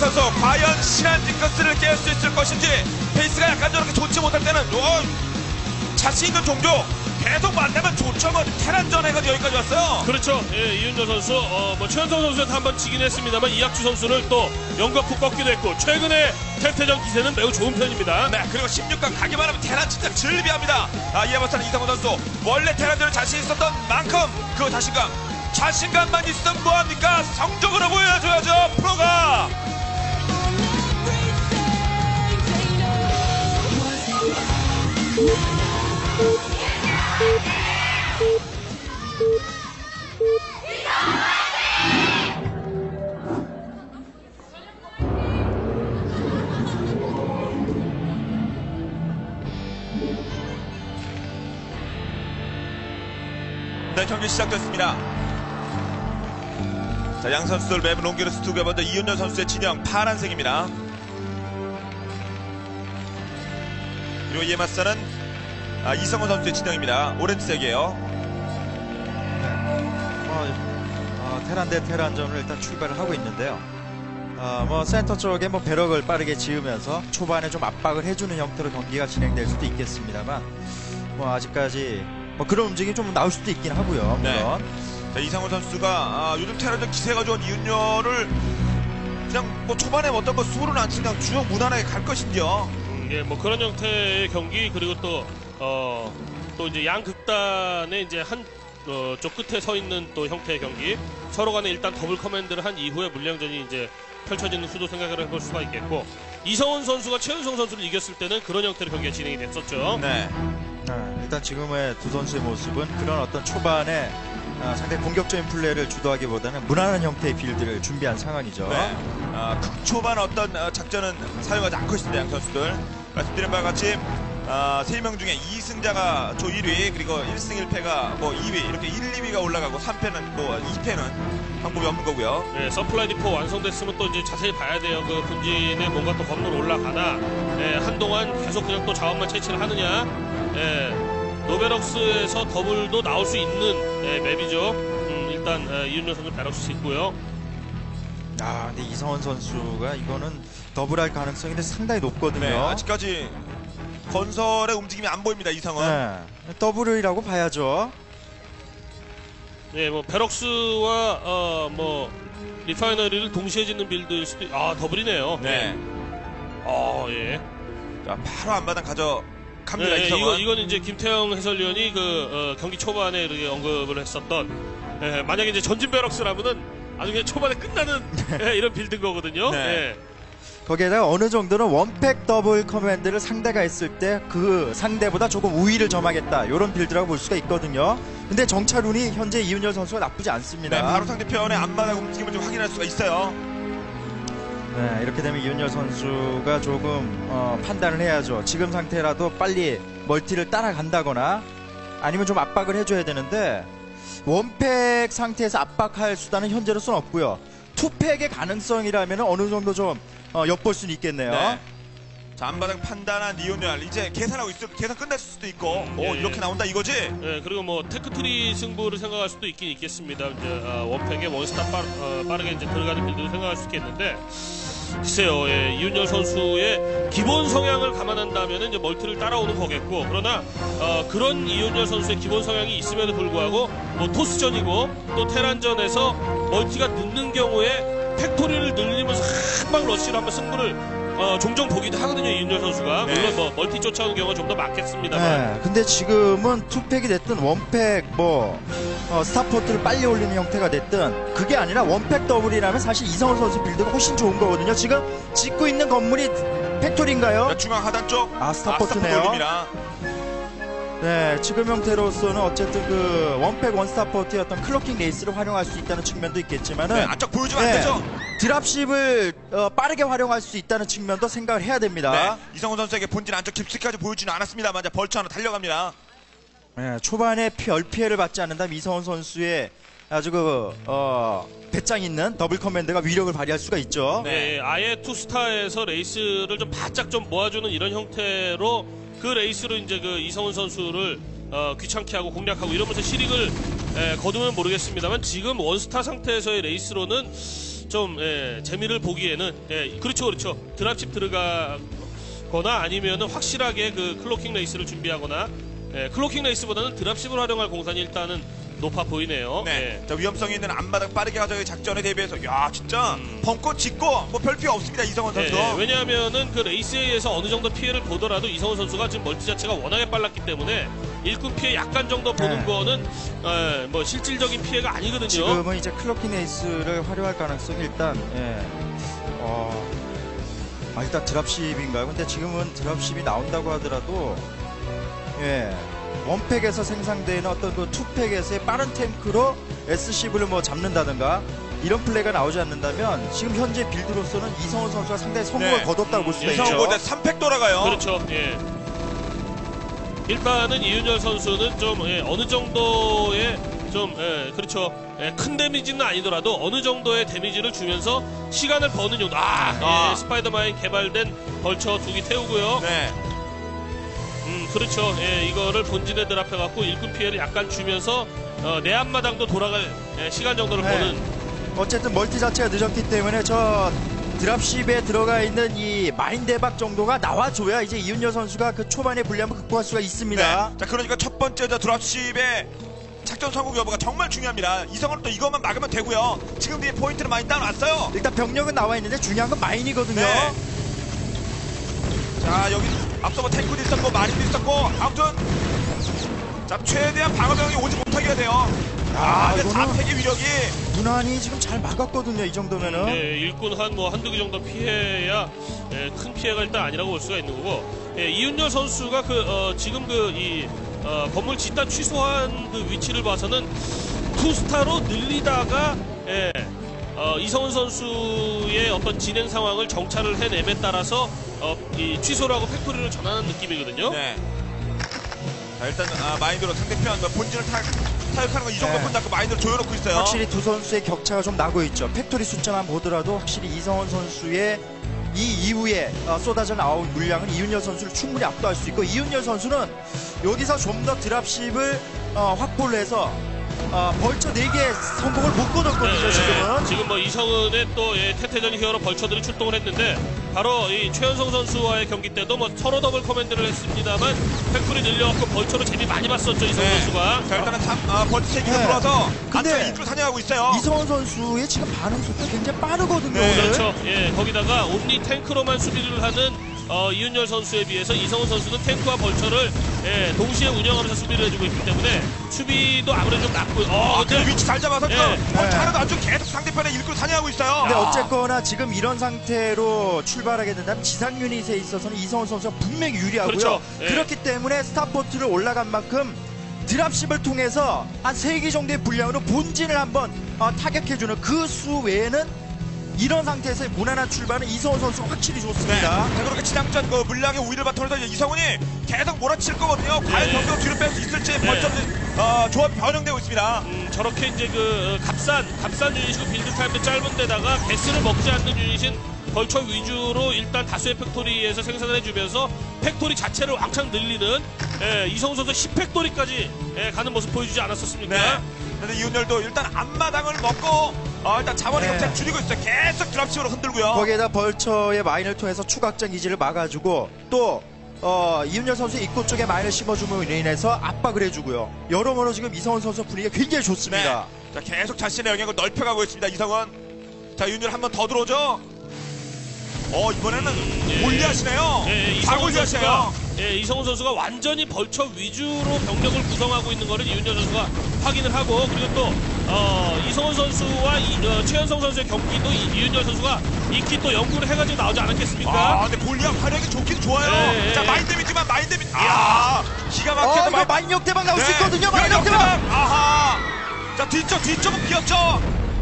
선수 과연 신한 징크스를 깰 수 있을 것인지. 페이스가 약간 저렇게 좋지 못할 때는 자신 있는 종족 계속 만나면 좋죠. 뭐 테란전 해가지고 여기까지 왔어요. 그렇죠. 예, 이윤여 선수, 뭐 최현성 선수한테 한번 지긴 했습니다만 이학주 선수를 또 연거푸 꺾기도 했고 최근에 태태전 기세는 매우 좋은 편입니다. 네, 그리고 16강 가기만 하면 테란 진짜 즐비합니다. 이에 맞서는 이상호 선수 원래 테란전을 자신 있었던 만큼 그 자신감만 있으면 뭐합니까? 성적으로 보여줘야죠. 프로가. 네, 경기 시작됐습니다. 자, 양 선수들 맵은 롱기르스 2개 먼저 이윤여 선수의 진영 파란색입니다. 그리고 이에 맞서는 이성호 선수의 진영입니다. 오렌지색이에요. 테란 대 테란전을 일단 출발을 하고 있는데요. 센터 쪽에 배럭을 빠르게 지으면서 초반에 좀 압박을 해주는 형태로 경기가 진행될 수도 있겠습니다만, 아직까지 그런 움직임이 좀 나올 수도 있긴 하고요. 물론. 네. 자, 이상호 선수가 요즘 테란전 기세가 좋은 이윤여를 그냥 초반에 어떤 수로는 안 치고 그냥 주요 무난하게 갈 것인지요. 예, 그런 형태의 경기, 그리고 또 이제 양 극단의 이제 저 끝에 서 있는 또 형태의 경기, 서로 간에 일단 더블 커맨드를 한 이후에 물량전이 이제 펼쳐지는 수도 생각을 해볼 수가 있겠고, 이성훈 선수가 최은성 선수를 이겼을 때는 그런 형태의 경기가 진행이 됐었죠. 네. 일단 지금의 두 선수의 모습은 그런 어떤 초반에 상당히 공격적인 플레이를 주도하기보다는 무난한 형태의 빌드를 준비한 상황이죠. 네. 극초반 어떤 작전은 사용하지 않고 있습니다. 양 선수들. 말씀드린 바와 같이 3명 중에 2승자가 조 1위, 그리고 1승 1패가 2위, 이렇게 1, 2위가 올라가고 3패는 2패는 방법이 없는 거고요. 네, 서플라이 디포 완성됐으면 또 이제 자세히 봐야 돼요. 그 본진에 뭔가 또 건물 올라가나, 한동안 계속 그냥 또 자원만 채취를 하느냐. 노베럭스에서 더블도 나올 수 있는 맵이죠. 일단 이윤여 선수 베럭스 있고요. 근데 이성원 선수가 이거는 더블할 가능성이 상당히 높거든요. 네, 아직까지 건설의 움직임이 안 보입니다. 이상은. 네, 더블이라고 봐야죠. 네, 베럭스와 리파이너리를 동시에 짓는 빌드일 수도 더블이네요. 네. 예. 자, 바로 앞마당 갑니다. 네, 이건 이제 김태형 해설위원이 경기 초반에 이렇게 언급을 했었던, 만약에 이제 전진 베럭스라면은 아주 그냥 초반에 끝나는 이런 빌드인 거거든요. 네. 거기에다가 어느 정도는 원팩 더블 커맨드를 상대가 했을 때 그 상대보다 조금 우위를 점하겠다, 이런 빌드라고 볼 수가 있거든요. 근데 정찰운이 현재 이윤열 선수가 나쁘지 않습니다. 네, 바로 상대편의 앞마당 움직임을 좀 확인할 수가 있어요. 네, 이렇게 되면 이윤열 선수가 조금 판단을 해야죠. 지금 상태라도 빨리 멀티를 따라간다거나 아니면 좀 압박을 해줘야 되는데, 원팩 상태에서 압박할 수단은 현재로서는 없고요. 투팩의 가능성이라면 어느 정도 좀 엿볼 수는 있겠네요. 네. 자, 앞마당 판단한 이윤열 이제 계산하고 있을, 계산 끝났을 수도 있고, 이렇게 나온다 이거지? 네, 그리고 테크트리 승부를 생각할 수도 있긴 있겠습니다. 이제 원팩에 원스타 빠르게 이제 들어가는 빌드를 생각할 수 있겠는데, 글쎄요, 이윤열 선수의 기본 성향을 감안한다면 이제 멀티를 따라오는 거겠고, 그러나 그런 이윤열 선수의 기본 성향이 있음에도 불구하고 토스전이고 또 테란전에서 멀티가 늦는 경우에 팩토리를 늘리면서 한방 러시를 한번 승부를 종종 보기도 하거든요. 이윤열 선수가. 네. 물론 멀티 쫓아오는 경우가 좀 더 많겠습니다만. 네, 근데 지금은 투팩이 됐든 원팩 스타포트를 빨리 올리는 형태가 됐든 그게 아니라 원팩 더블이라면 사실 이성훈 선수 빌드가 훨씬 좋은 거거든요. 지금 짓고 있는 건물이 팩토리인가요? 중앙 하단 쪽. 스타포트네요. 올립니다. 네, 지금 형태로서는 어쨌든 그 원팩 원스타포트의 어떤 클로킹 레이스를 활용할 수 있다는 측면도 있겠지만은, 네, 안쪽 보여주면 안 되죠? 드랍십을 빠르게 활용할 수 있다는 측면도 생각을 해야 됩니다. 네, 이성훈 선수에게 본진 안쪽 깊숙이까지 보여주지는 않았습니다만 이제 벌처 하나 달려갑니다. 네, 초반에 피해를 받지 않는다면 이성훈 선수의 아주 배짱 있는 더블 커맨드가 위력을 발휘할 수가 있죠. 네, 아예 투스타에서 레이스를 좀 바짝 좀 모아주는 이런 형태로 그 레이스로 이제 그 이성훈 선수를 귀찮게 하고 공략하고 이러면서 실익을 거두면 모르겠습니다만, 지금 원스타 상태에서의 레이스로는 좀 재미를 보기에는 그렇죠. 드랍십 들어가거나 아니면은 확실하게 그 클로킹 레이스를 준비하거나 클로킹 레이스보다는 드랍십을 활용할 공산이 일단은 높아 보이네요. 네. 자, 위험성이 있는 앞마당 빠르게 가져가기 작전에 대비해서 야 진짜 벙커 짓고 뭐 별 필요 없습니다 이성원 선수. 왜냐하면은 그 레이스에 의해서 어느 정도 피해를 보더라도 이성훈 선수가 지금 멀티 자체가 워낙에 빨랐기 때문에 일꾼 피해 약간 정도 보는 거는 뭐 실질적인 피해가 아니거든요. 지금은 이제 클로킹 에이스를 활용할 가능성이 일단 일단 드랍십인가요? 근데 지금은 드랍십이 나온다고 하더라도 원팩에서 생산되는 어떤 그 투팩에서의 빠른 탱크로 SCV를 뭐 잡는다든가 이런 플레이가 나오지 않는다면 지금 현재 빌드로서는 이성훈 선수가 상당히 성공을 거뒀다고 볼 수가 있죠. 이성훈보다 3팩 돌아가요. 그렇죠. 일단은 이윤열 선수는 좀 어느 정도의 좀 그렇죠. 큰 데미지는 아니더라도 어느 정도의 데미지를 주면서 시간을 버는 용도. 스파이더마인 개발된 벌처 2기 태우고요. 네. 그렇죠. 이거를 본진에 드랍해갖고 일꾼 피해를 약간 주면서 내 앞마당도 돌아갈 시간 정도를 버는. 어쨌든 멀티 자체가 늦었기 때문에 저 드랍십에 들어가 있는 이 마인 대박 정도가 나와줘야 이제 이윤여 선수가 그 초반의 불리함을 극복할 수가 있습니다. 네. 자, 그러니까 첫 번째 저 드랍십의 작전 성공 여부가 정말 중요합니다. 이성원은 또 이것만 막으면 되고요. 지금 뒤에 포인트를 많이 따놨어요. 일단 병력은 나와 있는데 중요한 건 마인이거든요. 네. 자, 여기 앞서 뭐 탱크도 있었고 마린도 있었고 아무튼 자 최대한 방어병이 오지 못하게 해야 돼요. 근데 이거는 4팩의 위력이 무난히 지금 잘 막았거든요. 이 정도면은. 일꾼 한두 개 정도 피해야 큰 피해가 일단 아니라고 볼 수가 있는 거고. 이윤열 선수가 지금 건물 짓다 취소한 그 위치를 봐서는 투스타로 늘리다가 이성훈 선수의 어떤 진행 상황을 정찰을 해냄에 따라서 이 취소를 하고 팩토리를 전하는 느낌이거든요. 네. 자, 일단 마인드로 상대편 본진을 타격하는 거 이 정도 끝났고 마인드로 조여놓고 있어요. 확실히 두 선수의 격차가 좀 나고 있죠. 팩토리 숫자만 보더라도 확실히 이성원 선수의 이 이후에 쏟아져 나온 물량은 이윤열 선수를 충분히 압도할 수 있고 이윤열 선수는 여기서 좀 더 드랍십을 확보를 해서 벌처 4개 성공을 못 거뒀거든요. 지금은. 지금 뭐 이성은의 또 태태전 히어로 벌처들이 출동을 했는데 바로 이 최현성 선수와의 경기 때도 뭐 서로 더블 커맨드를 했습니다만 팩토리 늘려갖고 벌처로 재미 많이 봤었죠 이성훈 선수가. 자, 일단은 벌처 3개가 들어와서 근데 안쪽에 입구를 사냥하고 있어요. 이성원 선수의 지금 반응 속도가 굉장히 빠르거든요. 오늘. 그렇죠. 거기다가 옴니 탱크로만 수비를 하는 이윤열 선수에 비해서 이성훈 선수는 탱크와 벌처를 동시에 운영하면서 수비를 해주고 있기 때문에 수비도 아무래도 좀 낮고요. 그 위치 잘 잡아서 벌처 하나도 안 주고 계속 상대편의 입구를 사냥하고 있어요. 근데 어쨌거나 지금 이런 상태로 출발하게 된다면 지상 유닛에 있어서는 이성훈 선수가 분명히 유리하고요. 그렇죠. 그렇기 때문에 스타포트를 올라간 만큼 드랍십을 통해서 한 3개 정도의 분량으로 본진을 한번 타격해주는 그 수 외에는 이런 상태에서의 무난한 출발은 이성훈 선수가 확실히 좋습니다. 네. 자, 그렇게 지상전 물량의 우위를 바탕으로 해서 이성훈이 계속 몰아칠 거거든요. 과연 병력 뒤로 뺄 수 있을지 벌써 조합이 변형되고 있습니다. 저렇게 이제 값싼 유닛이고 빌드 타임도 짧은 데다가 개수를 먹지 않는 유닛인 벌처 위주로 일단 다수의 팩토리에서 생산을 해주면서 팩토리 자체를 왕창 늘리는 이성훈 선수 10팩토리까지 가는 모습 보여주지 않았었습니까? 네. 근데 이윤열도 일단 앞마당을 먹고 일단 자원의 격차를 줄이고 있어요. 계속 드랍식으로 흔들고요. 거기에다 벌처의 마인을 통해서 추각장 기지를 막아주고 또 이윤열 선수의 입구 쪽에 마인을 심어줌으로 인해서 압박을 해주고요. 여러모로 지금 이성훈 선수 분위기가 굉장히 좋습니다. 네. 자, 계속 자신의 영역을 넓혀가고 있습니다. 이성훈. 자, 이윤열 한 번 더 들어오죠. 이번에는 골리앗이네요. 다골리앗이에요. 이성훈 선수가 완전히 벌처 위주로 병력을 구성하고 있는 거를 이윤열 선수가 확인을 하고 그리고 또 이성훈 선수와 최현성 선수의 경기도 이윤열 선수가 익히 또 연구를 해가지고 나오지 않았겠습니까? 근데 골리앗 화력이 좋긴 좋아요. 자, 마인 데미지만 마인 데미지. 기가 막혀서 이거 마인 역대박 나올 수 있거든요. 마인 역대박. 아하. 자, 뒤쪽은 비었죠.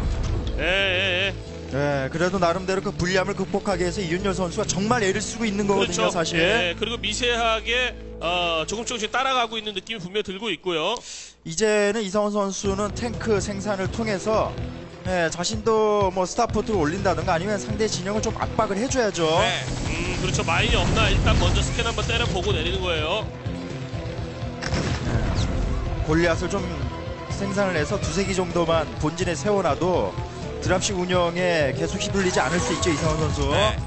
네, 그래도 나름대로 그 불리함을 극복하기 위해서 이윤열 선수가 정말 애를 쓰고 있는 거거든요, 그렇죠. 사실. 그리고 미세하게 조금씩 따라가고 있는 느낌이 분명히 들고 있고요. 이제는 이성훈 선수는 탱크 생산을 통해서 자신도 뭐 스타포트를 올린다든가 아니면 상대 진영을 좀 압박을 해줘야죠. 네. 그렇죠. 마인이 없나 일단 먼저 스캔 한번 때려보고 내리는 거예요. 골리앗을 좀 생산을 해서 2-3기 정도만 본진에 세워놔도 드랍십 운영에 계속 휘둘리지 않을 수 있죠, 이상원 선수. 네.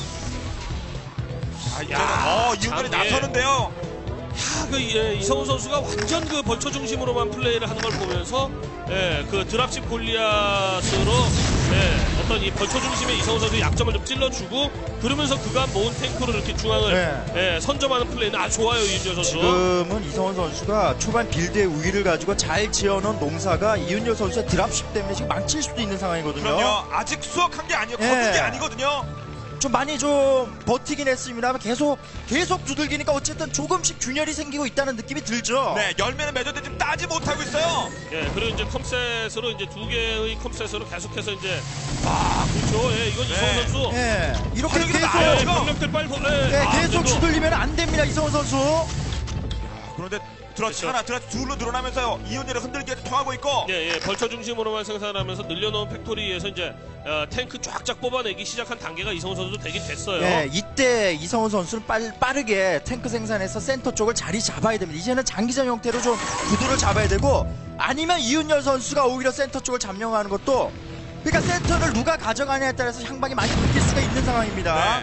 이윤열이 참, 예. 나서는데요. 이성훈 선수가 완전 그 벌처 중심으로만 플레이를 하는 걸 보면서 그 드랍십 골리앗으로 어떤 이 벌처 중심의 이성훈 선수의 약점을 좀 찔러주고 그러면서 그간 모은 탱크로 이렇게 중앙을 선점하는 플레이는 아주 좋아요, 이윤열 선수. 지금은 이성원 선수가 초반 빌드의 우위를 가지고 잘 지어놓은 농사가 이윤열 선수의 드랍십 때문에 지금 망칠 수도 있는 상황이거든요. 그럼요. 아직 수확한 게 아니에요. 거둔 게 아니거든요. 좀 많이 좀 버티긴 했습니다만 계속 두들기니까 어쨌든 조금씩 균열이 생기고 있다는 느낌이 들죠. 네, 열매는 맺어도 지금 따지 못하고 있어요. 그리고 이제 컴셋으로 이제 두 개의 컴셋으로 계속해서 이제 그렇죠. 이건 이성훈 선수. 이렇게 화력이 계속 나와요, 지금. 병력들 빨리 계속 주들리면 안 됩니다, 이성원 선수. 그런데 드라치 그렇죠. 하나, 드라치 둘로 늘어나면서 이윤열의 흔들기에도 통하고 있고. 벌처 중심으로만 생산하면서 늘려놓은 팩토리에서 이제 탱크 쫙쫙 뽑아내기 시작한 단계가 이성훈 선수도 되긴 됐어요. 이때 이성훈 선수는 빠르게 탱크 생산해서 센터 쪽을 자리 잡아야 됩니다. 이제는 장기전 형태로 좀 구도를 잡아야 되고, 아니면 이윤열 선수가 오히려 센터 쪽을 점령하는 것도, 그러니까 센터를 누가 가져가냐에 따라서 향방이 많이 바뀔 수가 있는 상황입니다.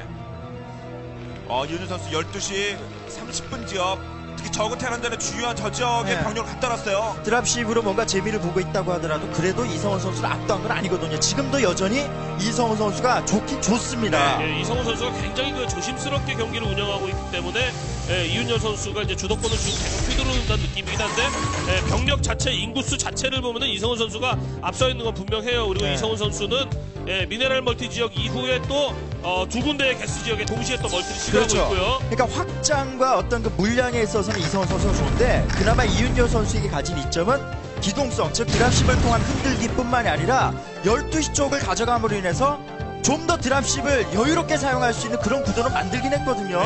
이윤열 선수 12시 30분 지역, 특히 저그 테란전의 중요한 저 지역에 병력을 갖다 놨어요. 드랍십으로 뭔가 재미를 보고 있다고 하더라도 그래도 이성훈 선수를 압도한 건 아니거든요. 지금도 여전히 이성훈 선수가 좋긴 좋습니다. 이성훈 선수가 굉장히 그 조심스럽게 경기를 운영하고 있기 때문에 이윤열 선수가 이제 주도권을 주고 계속 휘두르는다는 느낌이긴 한데 병력 자체, 인구수 자체를 보면은 이성훈 선수가 앞서 있는 건 분명해요. 그리고 이성훈 선수는 미네랄 멀티 지역 이후에 또 두 군데의 개수 지역에 동시에 또 멀티를 시도하고 있고요. 그러니까 확장과 어떤 그 물량에 있어서는 이성훈 선수가 좋은데, 그나마 이윤열 선수에게 가진 이점은 기동성, 즉 드랍십을 통한 흔들기뿐만이 아니라 12시 쪽을 가져감으로 인해서 좀 더 드랍십을 여유롭게 사용할 수 있는 그런 구도를 만들긴 했거든요.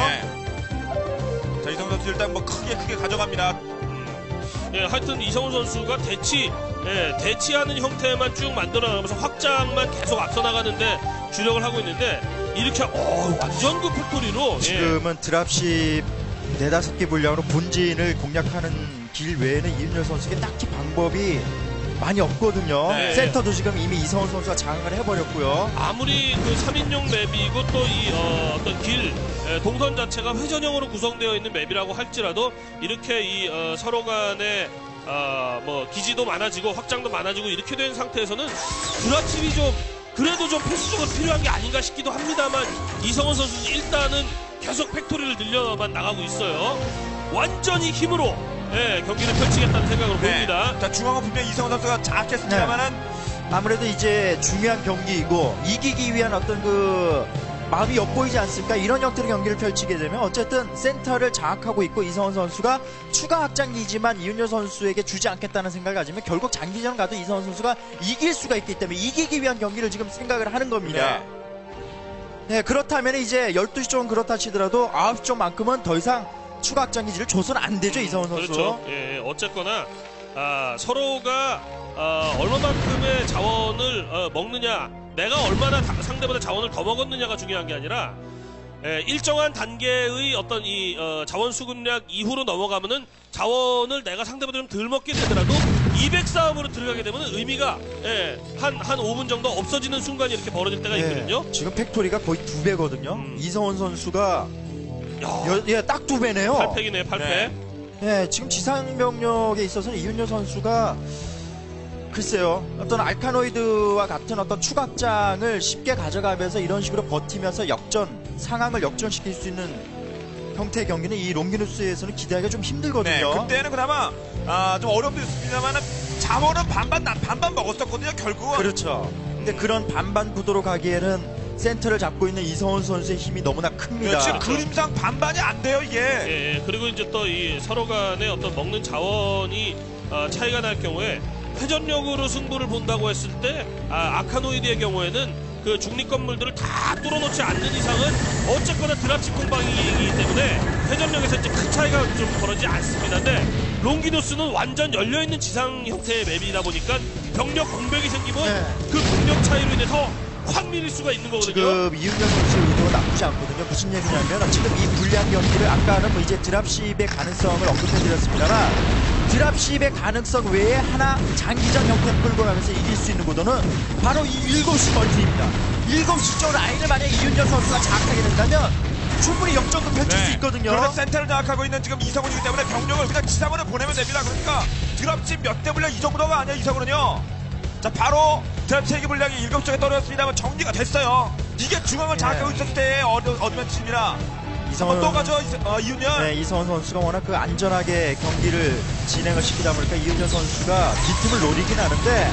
자, 이성훈 선수 일단 뭐 크게 가져갑니다. 하여튼 이성훈 선수가 대치하는 형태만 쭉 만들어나가면서 확장만 계속 앞서 나가는데 주력을 하고 있는데, 이렇게 완전 그 팩토리로 지금은 드랍십 4-5개 물량으로 본진을 공략하는 길 외에는 이윤열 선수에게 딱히 방법이 많이 없거든요. 센터도 지금 이미 이성훈 선수가 장악을 해버렸고요. 아무리 그 3인용 맵이고 또 이 어떤 길 동선 자체가 회전형으로 구성되어 있는 맵이라고 할지라도 이렇게 이 서로 간에 뭐 기지도 많아지고 확장도 많아지고 이렇게 된 상태에서는 드랍십이 좀 그래도 좀 필수적으로 필요한 게 아닌가 싶기도 합니다만, 이성훈 선수는 일단은 계속 팩토리를 늘려만 나가고 있어요. 완전히 힘으로 경기를 펼치겠다는 생각으로 보입니다. 자, 중앙은 분명 이성훈 선수가 장악했습니다만은 아무래도 이제 중요한 경기이고 이기기 위한 어떤 그 마음이 엿보이지 않습니까? 이런 형태의 경기를 펼치게 되면 어쨌든 센터를 장악하고 있고, 이성훈 선수가 추가 확장기지만 이윤열 선수에게 주지 않겠다는 생각을 가지면 결국 장기전 가도 이성훈 선수가 이길 수가 있기 때문에 이기기 위한 경기를 지금 생각을 하는 겁니다. 그렇다면 이제 12시 쪽은 그렇다 치더라도 9시 쪽만큼은 더 이상 추가 확장기지를 줘서는 안 되죠, 이성훈 선수. 그렇죠. 어쨌거나 서로가 얼마만큼의 자원을 먹느냐, 내가 얼마나 상대보다 자원을 더 먹었느냐가 중요한 게 아니라 일정한 단계의 어떤 이 자원 수급량 이후로 넘어가면은 자원을 내가 상대보다 좀 덜 먹게 되더라도 200 싸움으로 들어가게 되면 의미가 한 5분 정도 없어지는 순간이 이렇게 벌어질 때가 있거든요. 지금 팩토리가 거의 2배거든요. 이성훈 선수가 딱 2배네요. 8팩이네요, 8팩. 지금 지상병력에 있어서는 이윤열 선수가 글쎄요, 어떤 알카노이드와 같은 어떤 추각장을 쉽게 가져가면서 이런 식으로 버티면서 상황을 역전시킬 수 있는 형태의 경기는 이 롱기누스에서는 기대하기가 좀 힘들거든요. 그때는 그나마 좀 어려움도 있습니다만은 자원은 반반 먹었었거든요, 결국은. 그렇죠. 근데 그런 반반 구도로 가기에는 센터를 잡고 있는 이성훈 선수의 힘이 너무나 큽니다. 지금 그림상 반반이 안 돼요, 이게. 그리고 이제 또 이 서로 간의 어떤 먹는 자원이 차이가 날 경우에 회전력으로 승부를 본다고 했을 때 아카노이드의 경우에는 그 중립 건물들을 다 뚫어놓지 않는 이상은 어쨌거나 드랍십 공방이기 때문에 회전력에서 이제 큰 차이가 좀 벌어지지 않습니다. 근데 롱기누스는 완전 열려있는 지상 형태의 맵이다 보니까 병력 공백이 생기면 그 병력 차이로 인해서 확 밀릴 수가 있는 거거든요. 지금 이윤열 선수의 의도가 나쁘지 않거든요. 무슨 얘기냐면 지금 이 불리한 경기를 아까는 뭐 이제 드랍십의 가능성을 언급해드렸습니다만 드랍십의 가능성 외에 하나 장기전 형태를 끌고 가면서 이길 수 있는 구도는 바로 이 7시 멀티입니다. 7시 쪽 라인을 만약에 이윤열 선수가 장악하게 된다면 충분히 역전도 펼칠 수 있거든요. 그런데 센터를 장악하고 있는 지금 이성훈이기 때문에 병력을 그냥 지상으로 보내면 됩니다. 그러니까 드랍십 몇 대 분량 이 정도가 아니야 이성훈은요. 자 바로 드랍 3개 분량이 7쪽에 떨어졌습니다만 정리가 됐어요. 이게 중앙을 장악하고 있었을 때의 어드밴티지입니다. 이성훈 또 가죠 이윤열. 네, 이성훈 선수가 워낙 그 안전하게 경기를 진행을 시키다 보니까 이윤열 선수가 빈틈을 노리긴 하는데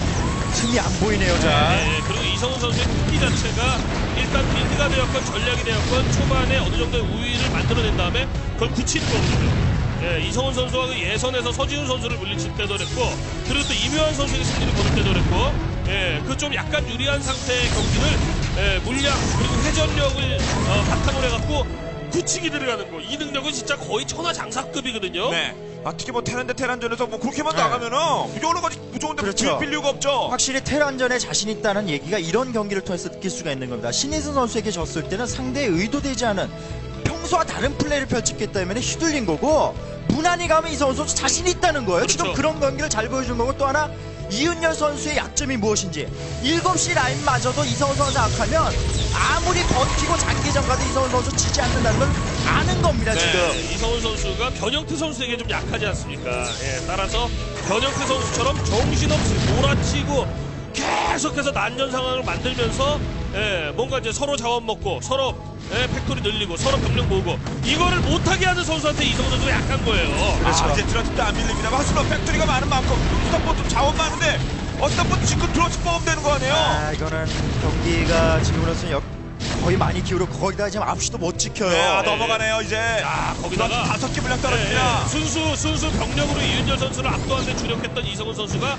틈이 안 보이네요. 자. 네, 그리고 이성훈 선수의 특기 자체가 일단 빌드가 되었건 전략이 되었건 초반에 어느 정도의 우위를 만들어낸 다음에 그걸 굳히는 거거든요. 예, 이성훈 선수가 그 예선에서 서지훈 선수를 물리칠 때도 그랬고 그리고 또 이묘한 선수의 승리를 거둘 때도 그랬고 예, 그 좀 약간 유리한 상태의 경기를 물량 그리고 회전력을 바탕으로 해갖고 굳히기 들어가는 거 이 능력은 진짜 거의 천하장사급이거든요. 네. 특히 뭐 테란 대 테란전에서 뭐 그렇게만 네. 나가면은 여러 가지 무서운데 그렇죠. 빌 이유가 없죠. 확실히 테란전에 자신 있다는 얘기가 이런 경기를 통해서 느낄 수가 있는 겁니다. 신희승 선수에게 졌을 때는 상대의 의도되지 않은 평소와 다른 플레이를 펼쳤기 때문에 휘둘린 거고 무난히 가면 이성훈 선수 자신 있다는 거예요. 그렇죠. 지금 그런 경기를 잘 보여준 거고 또 하나 이윤열 선수의 약점이 무엇인지 7시 라인마저도 이성훈 선수 생각하면 아무리 버티고 장기전 가도 이성훈 선수 지지 않는다는 걸 아는 겁니다. 네, 지금 이성훈 선수가 변형태 선수에게 좀 약하지 않습니까? 예, 따라서 변형태 선수처럼 정신없이 몰아치고 계속해서 난전 상황을 만들면서 뭔가 이제 서로 자원 먹고 서로 팩토리 늘리고 서로 병력 모으고 이거를 못하게 하는 선수한테 이성훈 선수가 약한 거예요. 그렇죠. 이제 드랍십도 안 밀립니다. 하지만 팩토리가 많은 만큼 스톱보트 자원 많은데 스톱보트 지금 드랍십 뽑으면 되는 거 아니에요? 이거는 경기가 지금으로서는 거의 많이 기울었고 거기다가 지금 9시도 못 지켜요. 네, 넘어가네요 이제. 거기다가 5개 분량 떨어집니다. 순수 병력으로 이윤열 선수를 압도하는 데 주력했던 이성훈 선수가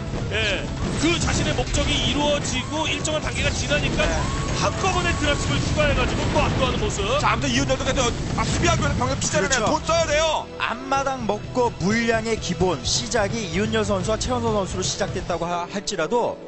그 자신의 목적이 이루어지고 일정한 단계가 지나니까 한꺼번에 드랍십을 추가해가지고 또 압도하는 모습. 자, 아무튼 이윤열도 수비하고 병력 투자를 그렇죠. 돈 써야 돼요. 앞마당 먹고 물량의 기본 시작이 이윤열 선수와 최원선 선수로 시작됐다고 할지라도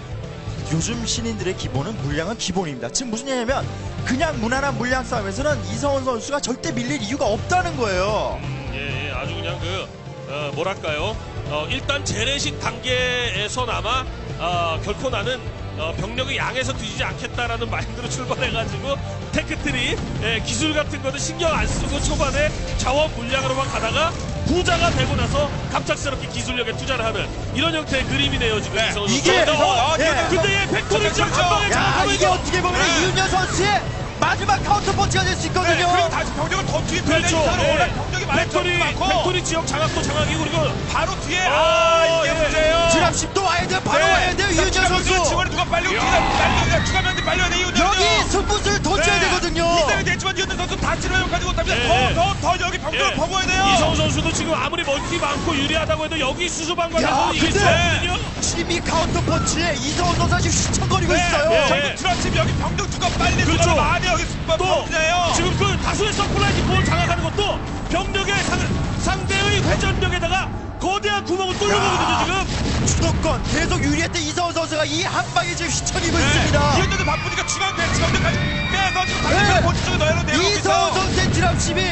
요즘 신인들의 기본은 물량은 기본입니다. 지금 무슨 얘기냐면 그냥 무난한 물량 싸움에서는 이성훈 선수가 절대 밀릴 이유가 없다는 거예요. 예, 아주 그냥 뭐랄까요. 일단 재래식 단계에서나마 결코 나는 병력의 양에서 뒤지지 않겠다라는 마인드로 출발해가지고 테크트리 기술 같은 거는 신경 안 쓰고 초반에 자원 물량으로만 가다가 부자가 되고 나서 갑작스럽게 기술력에 투자를 하는 이런 형태의 그림이네요 지금 네. 이성훈 이게 선수. 근데 얘 팩토리 지금 한 방에 야 장악하고 이게 있어. 어떻게 보면 네. 이윤열 선수의 마지막 카운터 펀치가 될 수 있거든요. 그리고 다시 병력을 더 뒤에 그렇죠. 원래 병력이 많이 많고 팩토리 지역 장악도 장악이고 그리고 바로 뒤에 이게 예. 문제예요. 드랍십도 와야 돼요. 바로 와야 돼요. 이윤열 선수. 지원을 누가 빨리 옵니다. 추가면 빨리 와야 돼요. 여기 승부수를 던져야 되거든요. 이대로 됐지만 이윤열 선수 다 치료까지 못합니다. 네. 더 여기 병력을 버궈야 돼요. 이성훈 선수도 지금 아무리 멀티 많고 유리하다고 해도 여기 수수방관에서 야, 이길 수 근데 없거든요. 12 카운터 펀치에 이성훈 선수가 지금 휘청거리고 네. 있어요. 네. 전부 트라치 여기 병력 누가 빨리 그렇죠. 수가 많이 여기 또 범죄예요. 지금 그 다수의 서플라이 디포를 장악하는 것도 병력의 상대의 회전력에다가 거대한 구멍을 뚫어보거든요 지금. 주도권 계속 유리했던 이성훈 선수가 이 한 방에 지금 휘청이고 있습니다. 이윤열도 바쁘니까 중앙 배치병력까지 빼서 지금 네. 당장 본진 쪽에 넣어놓은 내려오고 이성훈 있어요. 선수의 드랍십이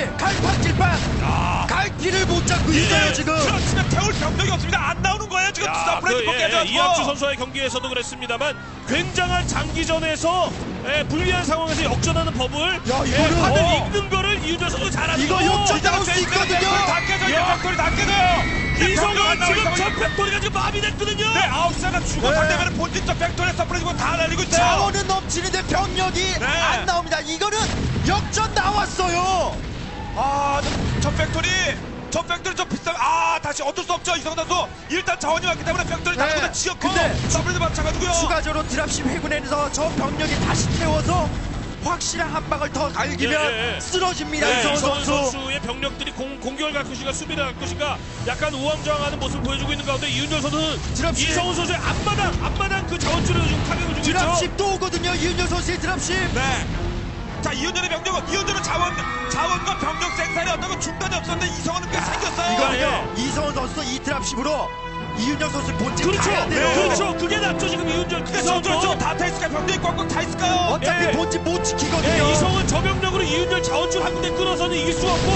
갈팡질팡 갈 길을 못 잡고 있어요 지금. 트라치면 태울 병력이 없습니다. 안 나오는 거예요 지금 서플라이 디포 깨져가지고. 이학주 선수와의 경기에서도 그랬습니다만 굉장한 장기전에서 불리한 상황에서 역전하는 법을 이거는 다들 읽는 거를 이윤열 선수 잘하는 이거 역전 나올 수 있거든요. 다 깨져요. 팩토리 다 깨져요. 이성훈 지금 전 팩토리가 지금 마비됐거든요. 네, 아웃사가 죽어 상대면은 본진 쪽 팩토리 서플라이 디포 다 날리고 있어요. 자원은 넘치는데 병력이 네. 안 나옵니다. 이거는 역전 나왔어요. 저 팩토리 좀 비싸. 다시 어쩔 수 없죠. 이성훈 선수 일단 자원이 많기 때문에 팩토리 네. 다른 곳에 지었고 근데 서플라이도 마찬가지고요. 추가적으로 드랍십 회군에서 저 병력이 다시 태워서 확실한 한 방을 더 갈기면 쓰러집니다. 이성훈 이성훈 선수. 선수의 병력들이 공격을 갈 것인가 수비를 갈 것인가 약간 우왕좌왕하는 모습을 보여주고 있는 가운데 이윤열 선수는 드랍십. 이성훈 선수의 앞마당 그 자원줄을 지금 타격을 주고 있죠. 드랍십도 오거든요. 이윤열 선수의 드랍십. 네. 자, 이윤열의 병력은 이윤열은 자원과 병력 생산에 어떤 거 중단이 없었는데 이성훈은 꽤 생겼어요. 이거는요. 이성훈 선수도 이 드랍십으로 이윤열 선수 본진 그렇죠. 가야 돼요. 그렇죠. 그게 낫죠 지금 이윤열. 근데 저쪽 다 있을까요? 병력이 꽉꽉 다 있을까요? 어차피 예. 본진 못 지키거든요. 이성은 저병력으로 이윤열 자원줄 한 군데 끊어서는 이길 수 없고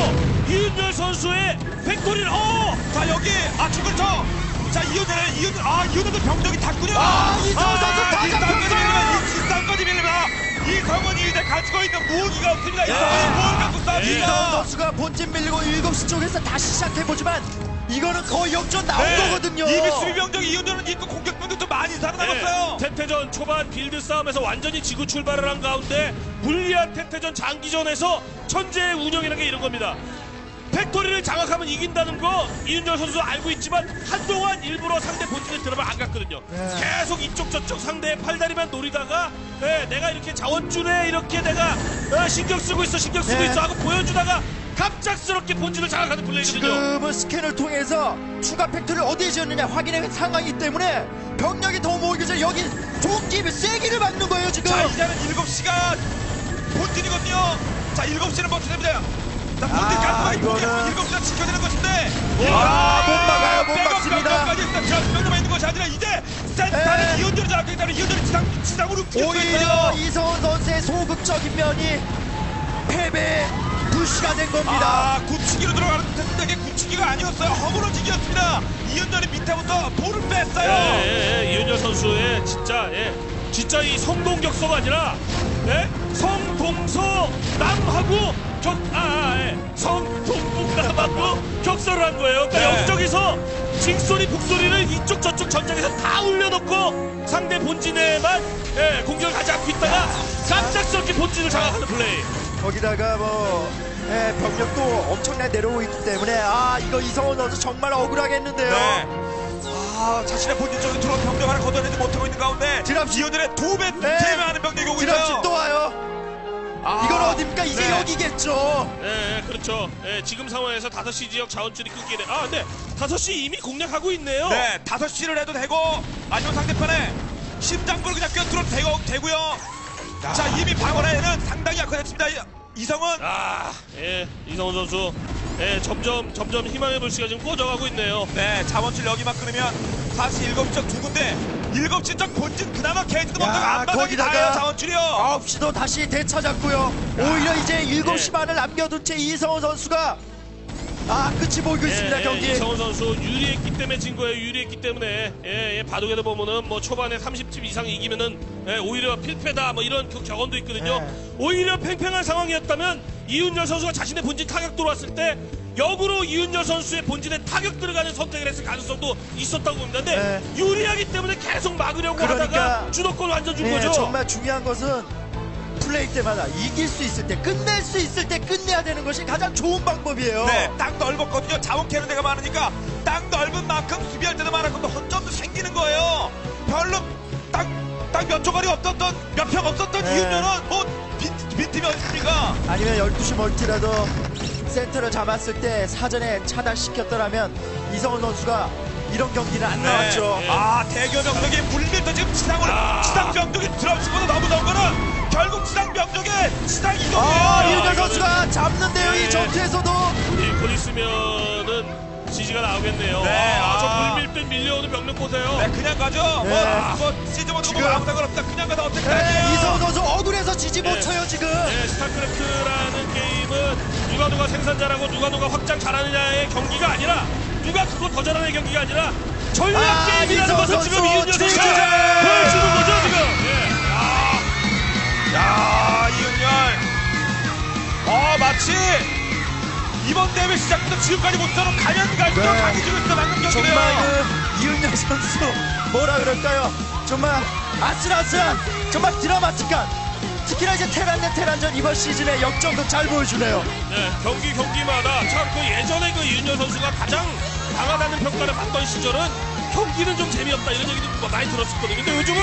이윤열 선수의 팩토리를 자 여기 중근처. 자 이윤열도 병력이 탔군요. 이성훈 선수 다 잡혔어요. 이상까지 밀립니다. 이성훈이 이제 가지고 있는 무기가 없습니다. 이성훈이 뭘 갖고 이성훈 쌉니까? 선수가 본진 밀리고 7시 쪽에서 다시 시작해보지만 이거는 거의 역전 나온 거거든요. 이미 수비병력이 이윤열은 있고 공격병력도 많이 살아남았어요. 태태전 초반 빌드 싸움에서 완전히 지구 출발을 한 가운데 불리한 태태전 장기전에서 천재의 운영이라는 게 이런 겁니다. 팩토리를 장악하면 이긴다는 거 이윤열 선수 알고 있지만 한동안 일부러 상대 본진에 들어가면 안 갔거든요. 계속 이쪽 저쪽 상대의 팔다리만 노리다가 내가 이렇게 자원줄에 이렇게 내가 신경 쓰고 있어 하고 보여주다가 갑작스럽게 본진을 장악하는 플레이거든요. 지금은 스캔을 통해서 추가 팩토리를 어디에 지었느냐 확인한 상황이기 때문에 병력이 더 모이기 전에 여기 종기 세기를 막는 거예요 지금. 자 이제는 7시가 본진이거든요. 자 7시는 버텨냅니다. 자 본진 깔끔하게 이거는 7시가 지켜야 되는 것인데 못 막아요. 못 막습니다. 까지 병력만 있는 것이 아니라 이제 센터는 이윤열이 장악되기 때문에 이윤열이 지상으로 오히려 이성훈 선수의 소극적인 면이 패배 불씨가 된 겁니다. 굳히기로 들어가는 듯한데 굳히기가 아니었어요. 허물어지기였습니다. 이윤열이 밑에부터 돌을 뺐어요. 이윤열 선수의 진짜 이 성동격서가 아니라 성동서남하고 성동북남하고 격서를 한 거예요. 그러니까 여기저기서 징소리 북소리를 이쪽 저쪽 전장에서 다 올려놓고 상대 본진에만 공격을 가지 않고 있다가 깜짝스럽게 본진을 장악하는 플레이. 거기다가 병력도 엄청나게 내려오고 있기 때문에 이거 이성훈 선수 정말 억울하겠는데요. 자신의 본진 쪽으로 들어온 병력 하나 걷어내지 못하고 있는 가운데 드랍십. 이윤열의 2배, 3배 하는 병력이 오고 드랍십 있어요. 또 와요. 이건 어딥니까? 이제 여기겠죠. 그렇죠. 지금 상황에서 5시 지역 자원줄이 끊기네. 근데 5시 이미 공략하고 있네요. 5시를 해도 되고 아니면 상대편에 심장부를 그냥 꿰뚫어도 되고요. 자 이미 방어라인은 상당히 약화됐습니다. 이성훈. 이성훈 선수. 점점 희망의 불씨가 지금 꺼져가고 있네요. 자원줄 여기만 끊으면 사실 7시 두 군데 7시 쪽 본진 그나마 게이트도 먼저 안 받아기 다요 자원줄이요. 9시도 다시 되찾았고요. 오히려 이제 7시만을 남겨둔 채 이성훈 선수가 끝이 보이고 있습니다. 경기. 이성훈 선수 유리했기 때문에 진 거예요. 유리했기 때문에 바둑에도 보면은 초반에 30집 이상 이기면은 오히려 필패다 이런 격언도 있거든요. 오히려 팽팽한 상황이었다면 이윤열 선수가 자신의 본진 타격 들어왔을 때 역으로 이윤열 선수의 본진에 타격 들어가는 선택을 했을 가능성도 있었다고 봅니다. 근데 유리하기 때문에 계속 막으려고 하다가 주도권 완전 준 거죠. 정말 중요한 것은 플레이 때마다 이길 수 있을 때, 끝낼 수 있을 때 끝내야 되는 것이 가장 좋은 방법이에요. 땅 넓었거든요. 자원 캐는 데가 많으니까 땅 넓은 만큼 수비할 때도 많았고 또 혼점도 생기는 거예요. 별로 땅 몇 조각이 없었던, 몇 평 없었던 이윤열은 빈틈이 어딨습니까? 아니면 12시 멀티라도 센터를 잡았을 때 사전에 차단시켰더라면 이성훈 선수가 이런 경기는 안 나왔죠. 대교 병력이 물밀도 지금 지상 병력이 드랍십보다 너무 좋은 거는 결국 지상 병력의 지상 이동이에요. 이윤열 선수가 잡는데요. 이 전투에서도. 곧 있으면은 지지가 나오겠네요. 저 물밀듯 밀려오는 병력 보세요. 그냥 가죠. 시즈모도 아무 상관없다. 그냥 가다 어떻게 이성훈 선수 억울해서 지지 못 쳐요 지금. 스타크래프트라는 게임은 누가 생산자라고 누가 확장 잘하느냐의 경기가 아니라 누가 그거 더 잘하는 경기가 아니라 전략 게임이라는 것을 지금 이윤열 선수가 보여주는 거죠 지금. 이윤열. 마치 이번 대회 시작부터 지금까지 못하는 가면 갈수록 강해지고 있어 방금 경기네요. 정말 이윤열 선수 뭐라 그럴까요? 정말 아슬아슬한 정말 드라마틱한, 특히나 이제 테란 대 테란전 이번 시즌의 역전도 잘 보여주네요. 경기마다 참 예전에 이윤열 선수가 가장 강하다는 평가를 받던 시절은 경기는 좀 재미없다 이런 얘기도 많이 들었었거든요. 근데 요즘은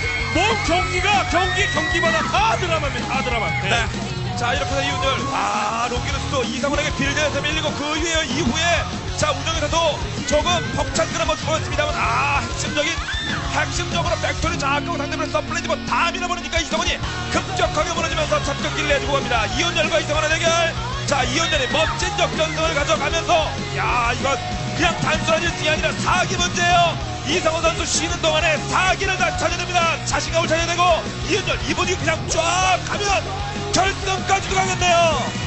경기마다 다 드라마입니다. 다 드라마. 자 이렇게 해서 이윤열 롱기누스도 이상훈에게 빌드에서 밀리고 그 이후에 자 우정에서도 조금 벅찬 그런 모습 보였습니다만 핵심적으로 팩토리 장악하고 상대편의 서플레이즈만 다 밀어버리니까 이성훈이 급격하게 무너지면서 첫 경기를 내주고 갑니다. 이윤열과 이성훈의 대결. 자 이윤열이 멋진 역전승을 가져가면서 이건 그냥 단순한 1승이 아니라 4기 문제예요. 이성훈 선수 쉬는 동안에 4기를 다 찾아야 됩니다. 자신감을 찾아야 되고 이윤열 이분이 그냥 쫙 가면 결승까지도 가겠네요.